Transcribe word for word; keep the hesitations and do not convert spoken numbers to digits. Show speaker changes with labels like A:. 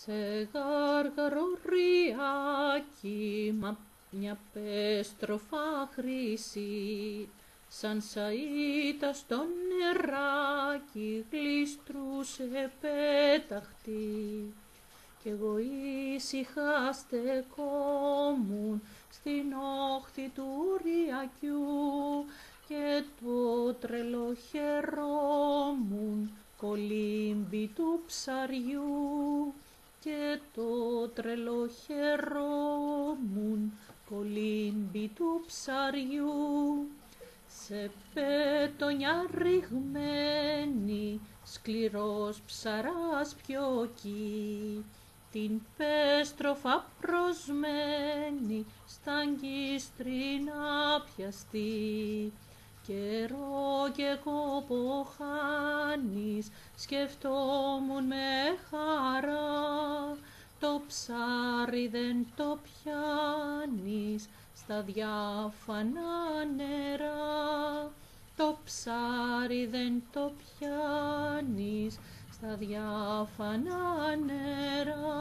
A: Σε γάργαρο ριάκι, μα μια πέστροφα χρυσή, σαν σαΐτα στο νεράκι, γλίστρουσε πέταχτη. Κι εγώ ήσυχα στεκόμουν στην όχθη του ριακιού και το τρελό χαιρόμουν κολύμπι του ψαριού και το τρελό χαιρόμουν κολύμπι του ψαριού. Σε πέτονια ρηγμένη, σκληρός ψαράς πιόκι, την πέστροφα προσμένη στα αγκίστρινα πιαστεί. Καιρό και κόπο χάνεις, σκεφτόμουν με χαρά, το ψάρι δεν το πιάνεις στα διάφανα νερά. Το ψάρι δεν το πιάνεις στα διάφανα νερά.